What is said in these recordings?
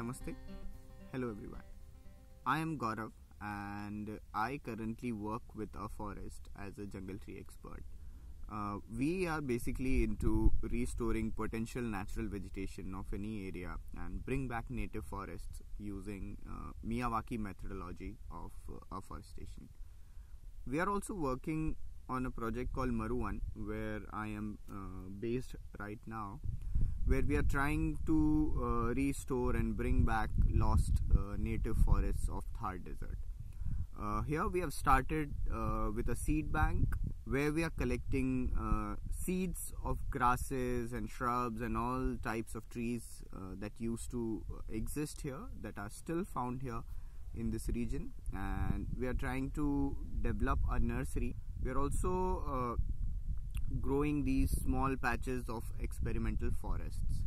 Namaste. Hello everyone. I am Gaurav and I currently work with a forest as a jungle tree expert. We are basically into restoring potential natural vegetation of any area and bring back native forests using Miyawaki methodology of afforestation. We are also working on a project called Maruvan, where I am based right now, where we are trying to restore and bring back lost native forests of Thar Desert. Here we have started with a seed bank where we are collecting seeds of grasses and shrubs and all types of trees that used to exist here, that are still found here in this region, and we are trying to develop a nursery. We are also growing these small patches of experimental forests.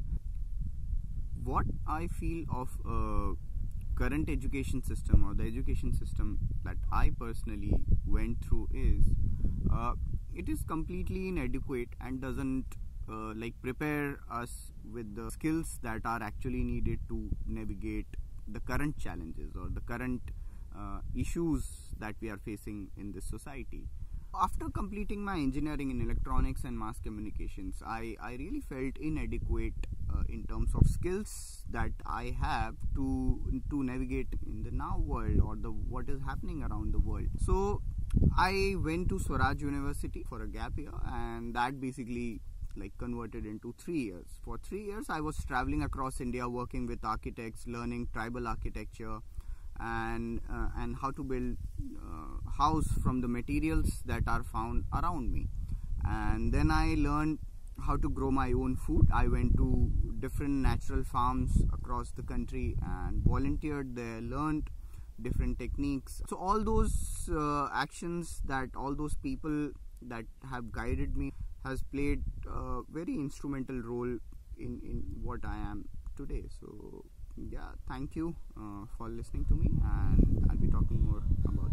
What I feel of current education system, or the education system that I personally went through, is it is completely inadequate and doesn't prepare us with the skills that are actually needed to navigate the current challenges or the current issues that we are facing in this society. After completing my engineering in electronics and mass communications, I really felt inadequate in terms of skills that I have to navigate in the now world, or what is happening around the world. So I went to Swaraj University for a gap year, and that basically converted into 3 years. For 3 years I was traveling across India, working with architects, learning tribal architecture and how to build house from the materials that are found around me. And then I learned how to grow my own food. I went to different natural farms across the country and volunteered there, learned different techniques. So all those actions, that all those people that have guided me has played a very instrumental role in what I am today. So yeah, thank you for listening to me, and I'll be talking more about